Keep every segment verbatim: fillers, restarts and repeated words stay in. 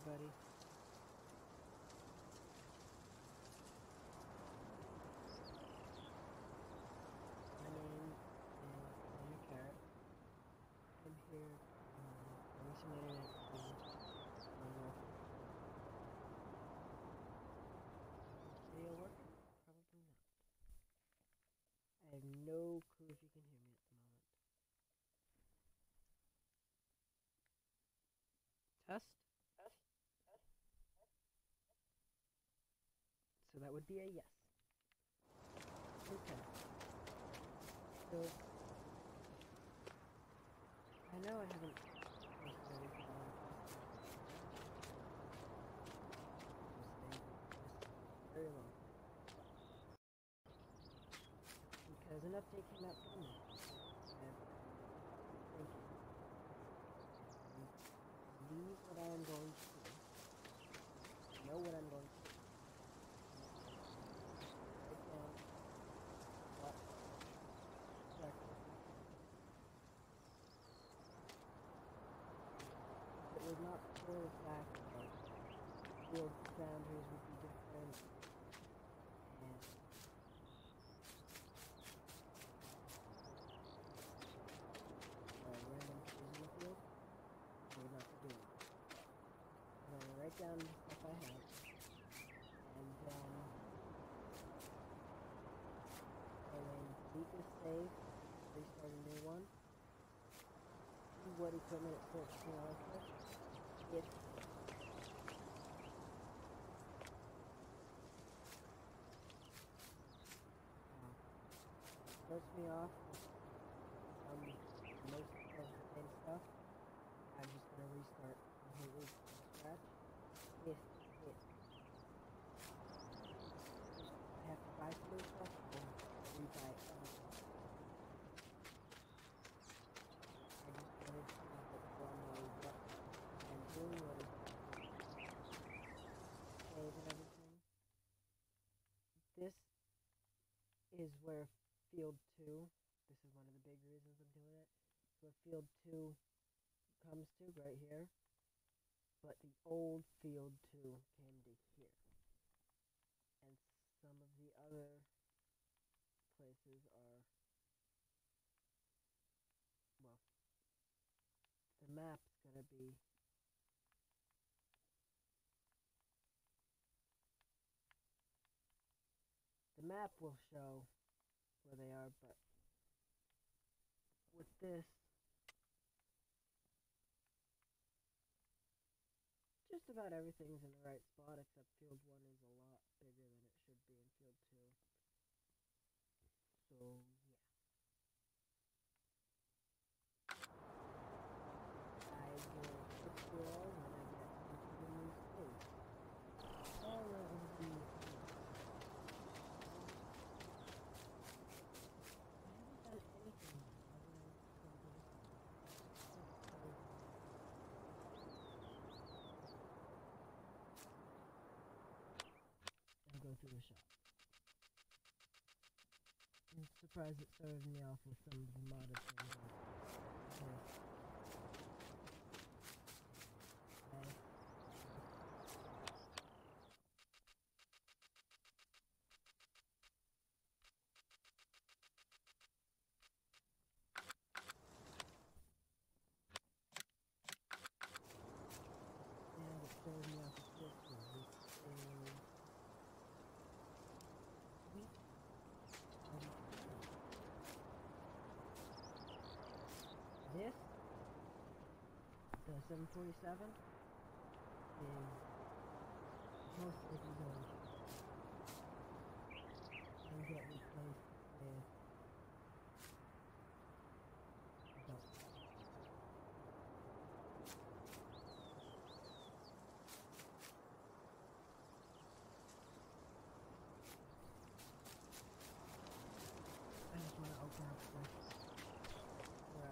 everybody. My name is Andrew Carrot. I'm here um, doing some internet speed on Welker. Video working? Probably not. I have no clue if you can hear me at the moment. Test? So that would be a yes. Okay. So, I know I haven't posted anything on this very long. Because an update came out from me. And thank you. Leave what I am going to do. Know what I'm going to do. Write down what exactly. It was not for the fact that field boundaries would be different and uh, random trees in the field, I would not be doing it. I'm going to write down the stuff I have, and then when delete this save, restart a new one, see what equipment it starts to off with. If uh, starts me off with um, most of the same stuff, I'm just going to restart completely from scratch. If it I have to buy some new stuff, then rebuy everything. I just wanted to let everyone know what I'm doing, what is save and everything. This is where field two, this is one of the big reasons I'm doing it, it's where field two comes to, right here. But the old field two came to here. And some of the other places are, well, the map's gonna be the map will show where they are, but with this, just about everything's in the right spot, except field one is a lot bigger than it should be in field two. So, yeah. I will fix you all when I get into the new state. All of the... I haven't done anything other than and go through the shop. I'm surprised it started me off with some of the modded things like this. Okay. And it started me off with this one. This is sweet. This, the seven forty-seven, is most likely going to get replaced with adult. I just want to open up this where I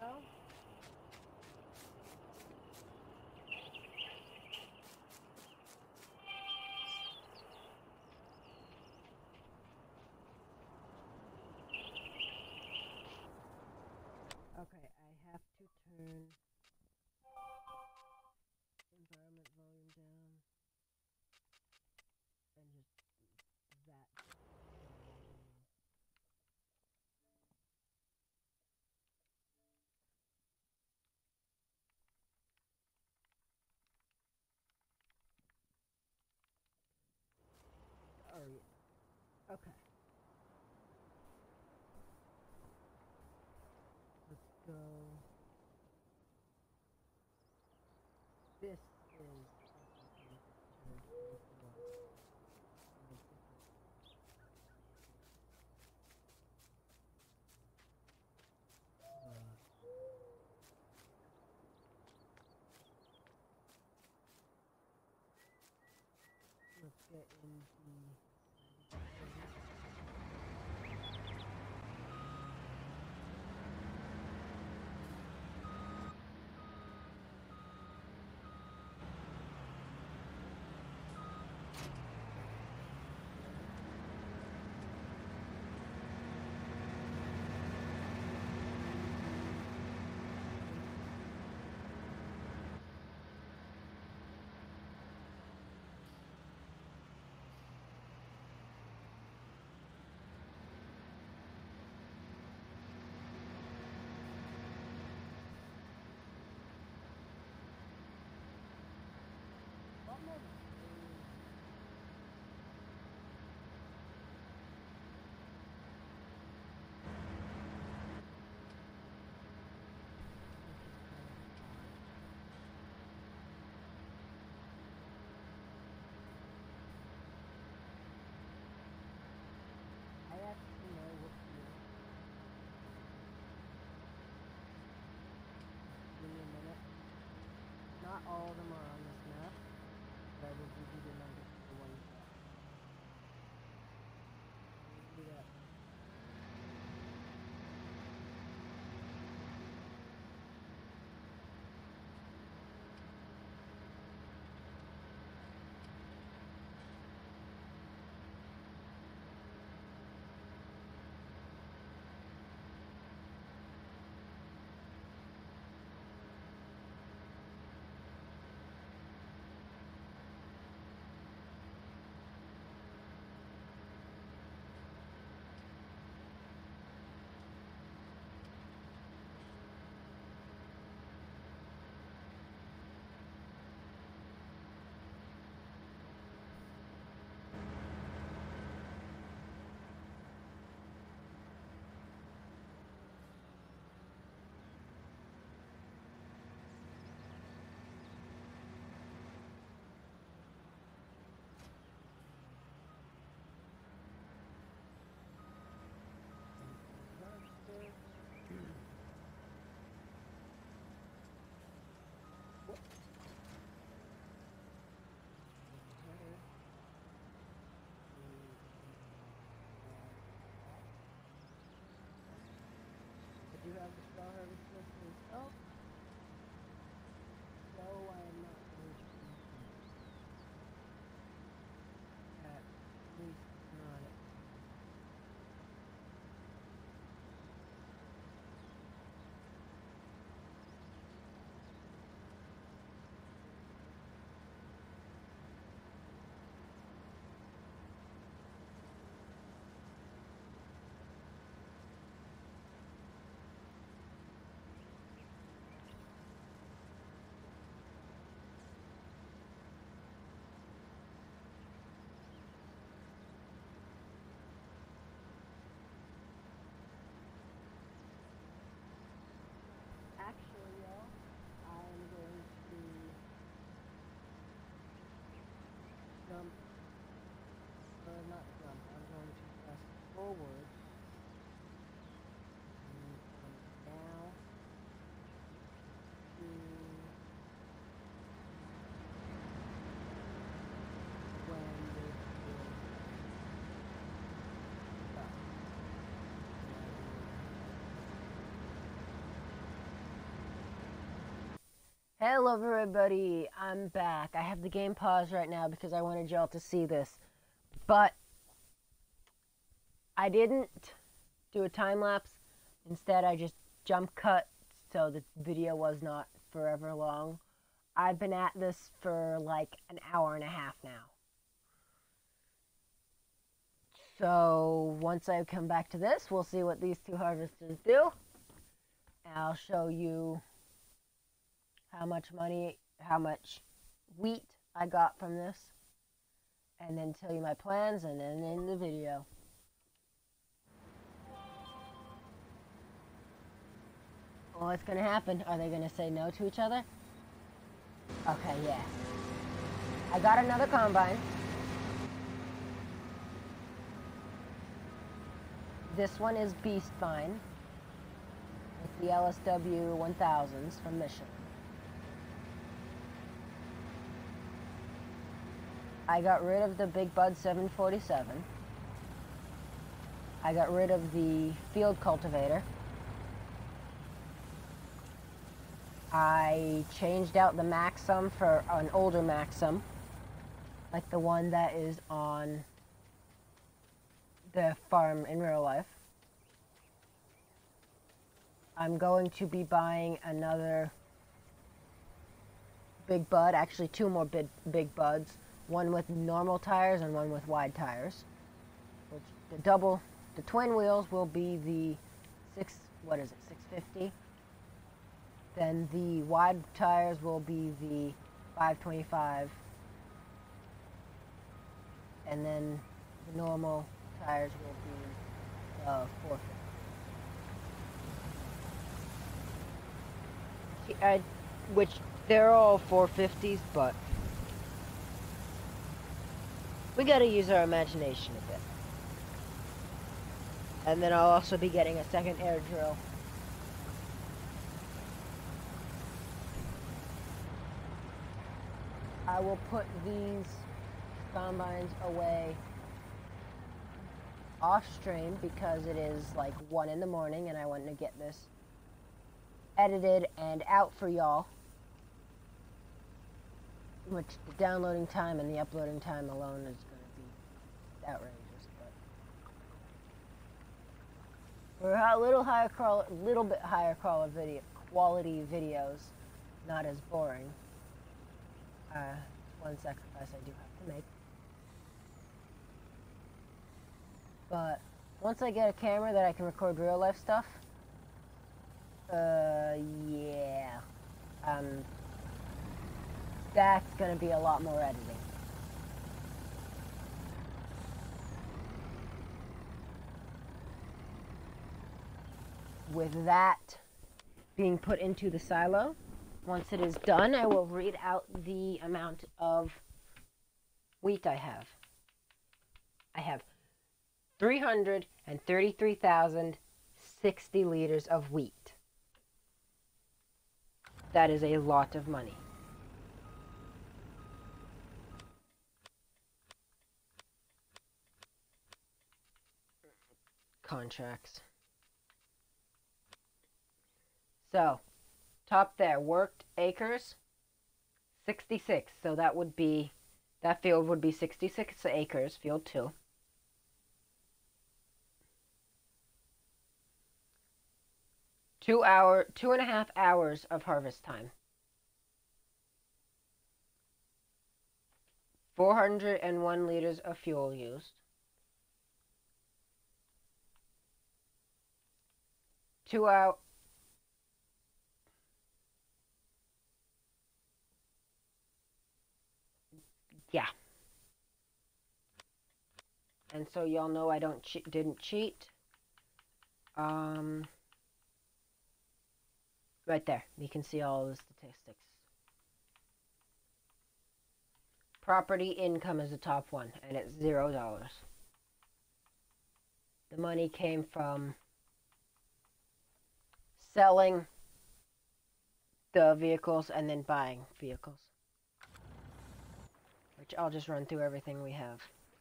Okay, I have to turn environment volume down and just that. Oh yeah. Okay. Let's go. This is let's get in the I actually know what to do. Give me a minute. Not all of them are on this map, but I will give you the numbers for the ones that. Do that. I do have the straw harvest list oh. So I am not going to be at least not it. Actually, y'all, I'm going to jump, or not jump, I'm going to press forward and from now to when this will stop. Hello everybody, I'm back. I have the game paused right now because I wanted y'all to see this. But I didn't do a time lapse. Instead, I just jump cut so the video was not forever long. I've been at this for like an hour and a half now. So once I come back to this, we'll see what these two harvesters do. And I'll show you how much money, how much wheat I got from this, and then tell you my plans, and then end the video. What's going to happen? Are they going to say no to each other? Okay, yeah. I got another combine. This one is Beast Vine. It's the L S W one thousands from Michigan. I got rid of the Big Bud seven forty-seven. I got rid of the field cultivator. I changed out the Maxim for an older Maxim, like the one that is on the farm in real life. I'm going to be buying another Big Bud, actually two more big, big Buds. One with normal tires and one with wide tires. Which the double, the twin wheels will be the six. What is it? six fifty. Then the wide tires will be the five twenty-five, and then the normal tires will be uh, four fifty. I, which they're all four fifties, but we gotta use our imagination a bit. And then I'll also be getting a second air drill. I will put these combines away off stream because it is like one in the morning and I want to get this edited and out for y'all. Which the downloading time and the uploading time alone is going to be outrageous, but for a little higher quality, little bit higher quality video, quality videos, not as boring. Uh, one sacrifice I do have to make. But once I get a camera that I can record real life stuff, uh, yeah, um. that's going to be a lot more editing. With that being put into the silo, once it is done, I will read out the amount of wheat I have. I have three hundred thirty-three thousand sixty liters of wheat. That is a lot of money. Contracts. So, top there, worked acres, sixty-six. So that would be, that field would be sixty-six acres, field two. Two hour, two and a half hours of harvest time. four hundred one liters of fuel used. Two hour. Yeah. And so y'all know I don't che- didn't cheat. Um, right there, you can see all the statistics. Property income is the top one, and it's zero dollars. The money came from selling the vehicles and then buying vehicles. Which I'll just run through everything we have.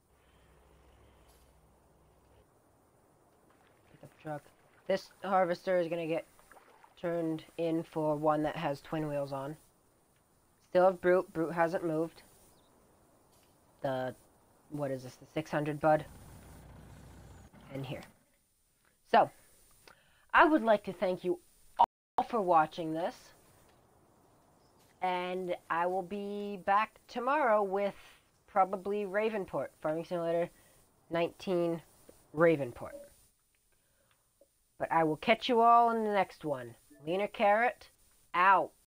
Pickup truck. This harvester is going to get turned in for one that has twin wheels on. Still have Brute. Brute hasn't moved. The, what is this, the six hundred bud? And here. So, I would like to thank you all for watching this. And I will be back tomorrow with probably Ravenport. Farming Simulator nineteen Ravenport. But I will catch you all in the next one. Leaner Carrot, out.